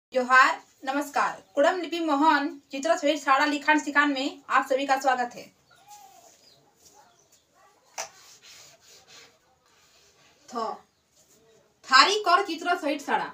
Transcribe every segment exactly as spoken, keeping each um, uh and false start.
जोहार नमस्कार। कुड़म लिपि मोहन चित्र सहित साड़ा लिखान सिखान में आप सभी का स्वागत है। थ थारी कर चित्र सहित साड़ा।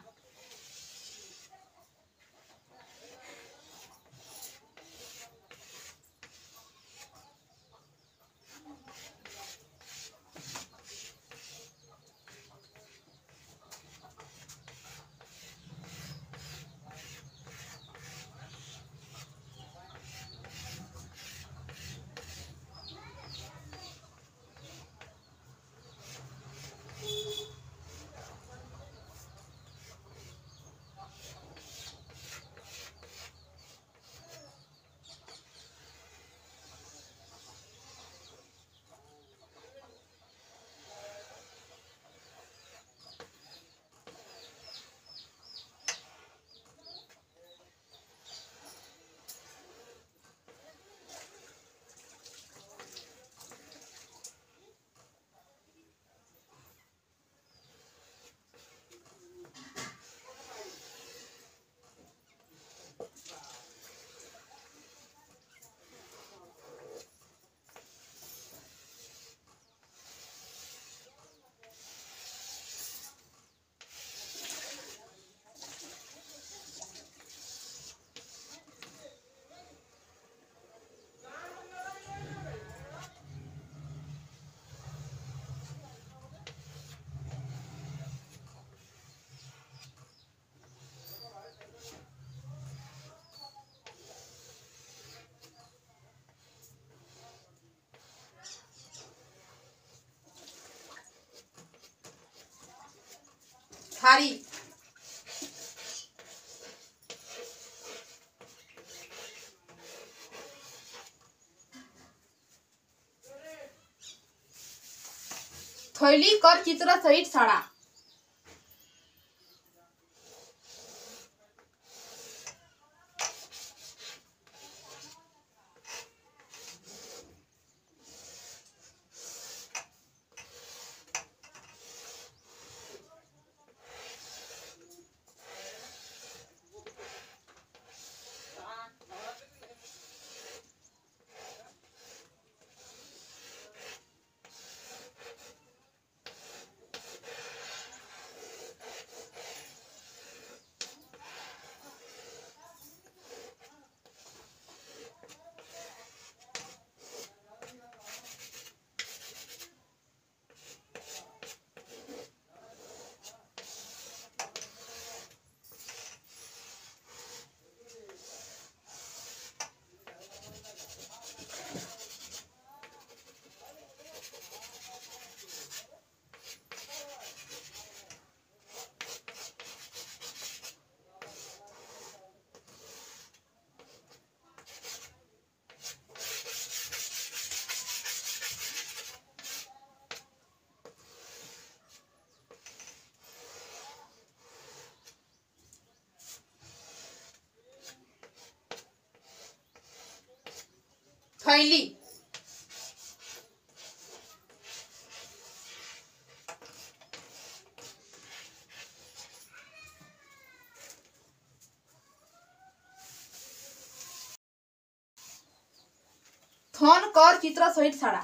थारी थैली कर चित्र सहित साड़ा। थैली थन कर चित्र सहित साड़ा।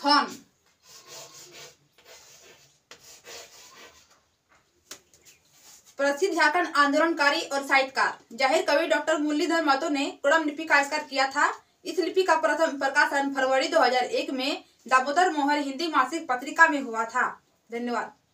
खान। प्रसिद्ध झारखंड आंदोलनकारी और साहित्यकार जाहिर कवि डॉक्टर मुरलीधर महतो ने कुड़म लिपि का आविष्कार किया था। इस लिपि का प्रथम प्रकाशन फरवरी दो हज़ार एक में दामोदर मोहर हिंदी मासिक पत्रिका में हुआ था। धन्यवाद।